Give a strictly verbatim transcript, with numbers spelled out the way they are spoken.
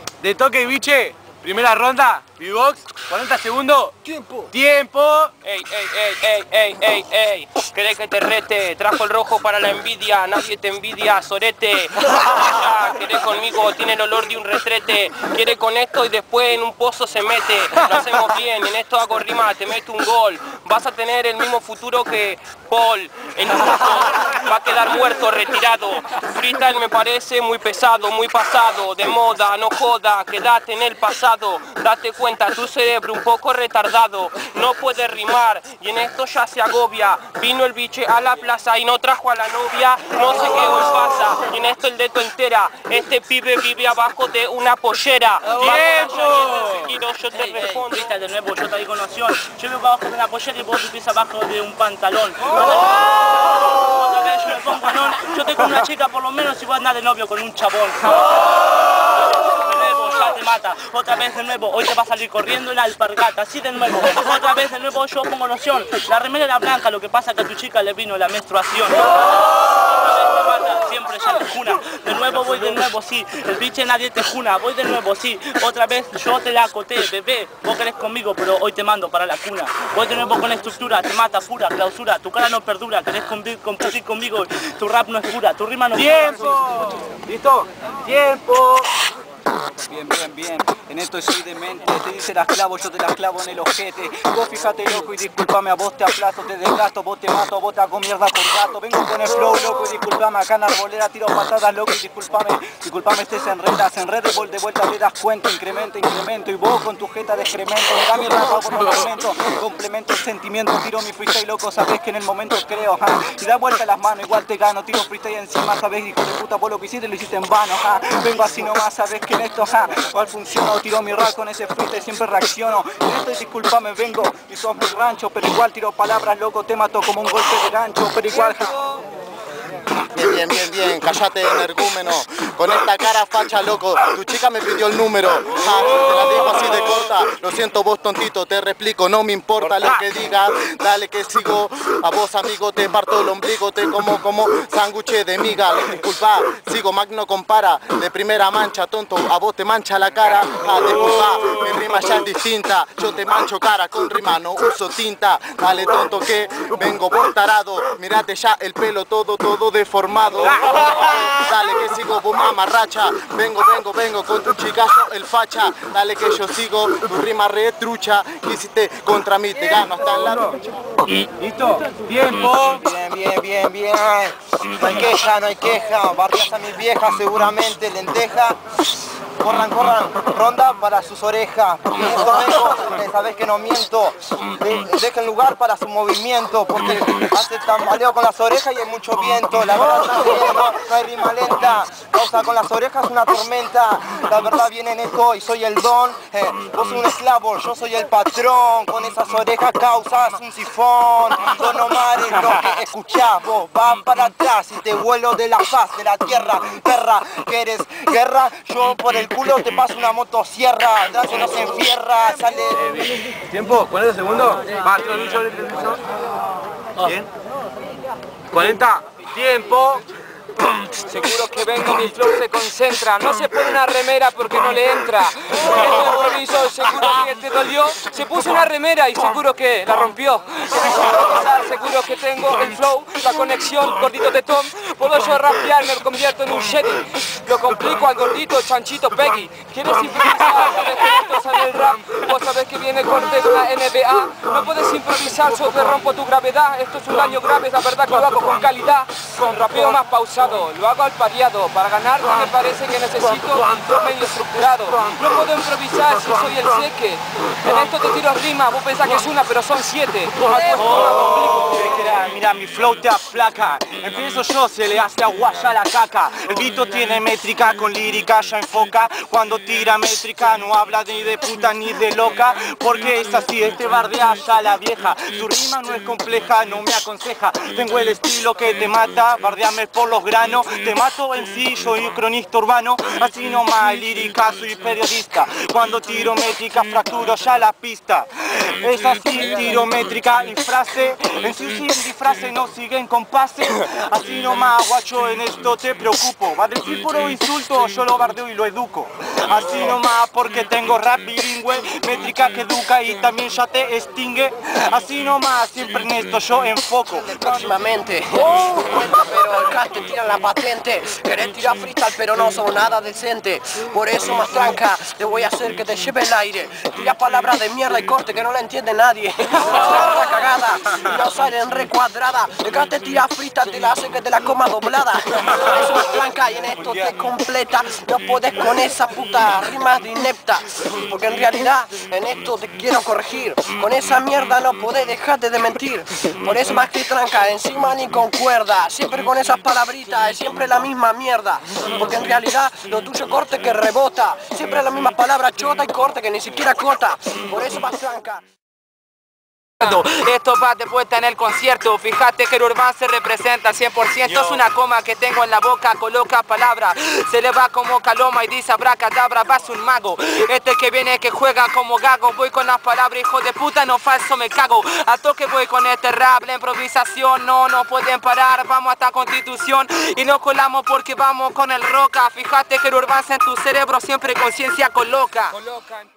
De toque, biche. Primera ronda. B-box. cuarenta segundos. Tiempo. Tiempo. Ey, ey, ey, ey, ey, ey, ey. ¿Querés que te rete? Trajo el rojo para la envidia. Nadie te envidia, sorete. ¿Querés conmigo? Tiene el olor de un retrete. Quiere con esto y después en un pozo se mete. Lo hacemos bien. En esto hago rima, te meto un gol. Vas a tener el mismo futuro que Paul. El va a quedar muerto, retirado. Tu freestyle me parece muy pesado, muy pasado. De moda, no joda, quédate en el pasado. Date cuenta, tu cerebro un poco retardado. No puede rimar y en esto ya se agobia. Vino el biche a la plaza y no trajo a la novia. No sé qué hoy pasa y en esto el dedo entera. Este pibe vive abajo de una pollera. ¡Tiempo! Yo te respondo. Hey, de nuevo, yo te digo noción. Yo vivo abajo de una pollera y vos vivís abajo de un pantalón. Oh. Otra vez yo me pongo non. Yo estoy con una chica por lo menos y vos andás de novio con un chabón. Ya te mata, otra vez de nuevo, hoy te va a salir corriendo en la alpargata, así de nuevo, otra vez de nuevo yo pongo noción, la remera era blanca, lo que pasa es que a tu chica le vino la menstruación. Siempre ya te juna, de nuevo voy de nuevo, sí, el biche nadie te juna, voy de nuevo, sí, otra vez yo te la acoté, bebé, vos querés conmigo, pero hoy te mando para la cuna, voy de nuevo con la estructura, te mata pura, clausura, tu cara no perdura, querés competir conmigo, tu rap no es pura, tu rima no es pura. ¡Tiempo! ¿Listo? ¡Tiempo! Bien, bien, bien, en esto soy demente, te dice la clavo, yo te la clavo en el ojete. Vos fíjate loco y discúlpame, a vos te aplasto, te desgasto, vos te mato, vos te hago mierda por gato. Vengo con el flow loco y discúlpame, acá en Arboleda tiro patadas loco y discúlpame, discúlpame este se enreda, se enreda y de vuelta te das cuenta, incremento, incremento. Y vos con tu jeta de excremento, me da mi raza por un momento, complemento el sentimiento, tiro mi freestyle loco, sabés que en el momento creo, ja. Y da vuelta las manos, igual te gano, tiro freestyle encima, sabés hijo de puta, vos lo que hiciste lo hiciste en vano, ja. Vengo así nomás, sabés que en esto, ja, cual funciono, tiro mi rap con ese freestyle, siempre reacciono. En esto disculpame, vengo y sos mi rancho, pero igual tiro palabras, loco, te mato como un golpe de gancho, pero igual, ja. Bien, bien, bien, bien, cállate energúmeno, con esta cara facha loco, tu chica me pidió el número, ja, te la digo así de corta, lo siento vos tontito, te replico, no me importa lo que digas, dale que sigo, a vos amigo te parto el ombligo, te como como sándwich de miga, disculpa, sigo magno compara, de primera mancha tonto, a vos te mancha la cara, ja, disculpa, mi rima ya es distinta, yo te mancho cara con rima, no uso tinta, dale tonto que vengo vos tarado, mirate ya el pelo todo, todo deformado, dale que sigo vos mamarracha, vengo, vengo, vengo con tu chicazo el facha, dale que yo sigo, tu rima re trucha, que hiciste contra mí, te gano hasta en la... ¿Listo? ¡Tiempo! Bien, bien, bien, bien, no hay queja, no hay queja, barrias a mis viejas seguramente lenteja. Corran, corran, ronda para sus orejas, porque en esto vengo, porque sabés que no miento. De, dejen lugar para su movimiento, porque hace tambaleo con las orejas y hay mucho viento. La verdad no, no, no hay rima lenta, causa con las orejas una tormenta. La verdad viene en esto y soy el don, eh, vos sos un esclavo, yo soy el patrón. Con esas orejas causas un sifón. Don Omar es lo que escuchás, vos vas para atrás y te vuelo de la faz de la tierra. Perra, que eres guerra, yo por el culo te paso una motosierra, atrás se nos enfierra, sale... ¿Tiempo? ¿cuarenta segundos? Va, tiro el bicho, bien. ¿cuarenta? ¡Tiempo! Seguro que vengo, mi flow se concentra. No se pone una remera porque no le entra. Este improviso seguro que te dolió. Se puso una remera y seguro que la rompió. Seguro que tengo el flow, la conexión, gordito de Tom. Puedo yo rapear, me convierto en un sheriff. Lo complico al gordito, chanchito, Peggy. ¿Quieres improvisar? ¿Sabes que esto sale el rap? Vos sabés que viene corte de la N B A. No puedes improvisar, yo te rompo tu gravedad. Esto es un daño grave, es la verdad que lo hago con calidad. Con rapeo más pausado. Lo hago al pareado, para ganar me parece que necesito un flow medio estructurado. No puedo improvisar si soy el seque. En esto te tiro rima, vos pensás que es una, pero son siete. Mira, mira, mi flow te aflaca. Empiezo yo, se le hace aguaya la caca. El Vito tiene métrica, con lírica ya enfoca. Cuando tira métrica no habla ni de puta ni de loca. Porque es así, este bardea ya la vieja. Tu rima no es compleja, no me aconseja. Tengo el estilo que te mata, bardeame por los granos. Te mato en sí, soy un cronista urbano. Así nomás, lírica, soy periodista. Cuando tiro métrica fracturo ya la pista. Es así, tiro métrica y frase. En sí sí, en disfrace no siguen compase. Así nomás, guacho, en esto te preocupo. Va a decir puro insulto, yo lo bardeo y lo educo. Así nomás, porque tengo rap bilingüe, métrica que educa y también ya te extingue. Así nomás, siempre en esto yo enfoco. Próximamente, pero acá te tiran la patente. Querés tirar freestyle pero no son nada decente. Por eso más tranca, te voy a hacer que te lleve el aire. Tira palabras de mierda y corte que no la entiende nadie. La cagada, y no salen recuadrada. Acá te tira freestyle, te la hace que te la coma doblada. Por eso más tranca y en esto te completa. No podés con esa puta rima de inepta. Porque en realidad en esto te quiero corregir. Con esa mierda no podés dejarte de mentir. Por eso más que tranca, encima ni concuerda. Siempre con esas palabritas, es siempre la misma mierda. Porque en realidad lo tuyo corte que rebota. Siempre la misma palabra chota y corte que ni siquiera corta. Por eso más tranca. Esto va de vuelta en el concierto. Fíjate que el Urban se representa cien por ciento. Es una coma que tengo en la boca, coloca palabras. Se le va como caloma y dice abracadabra, vas un mago. Este que viene que juega como gago. Voy con las palabras, hijo de puta, no falso me cago. A toque voy con este rap, la improvisación no nos pueden parar. Vamos hasta Constitución y nos colamos porque vamos con el roca. Fíjate que el Urban en tu cerebro siempre conciencia coloca. Colocan.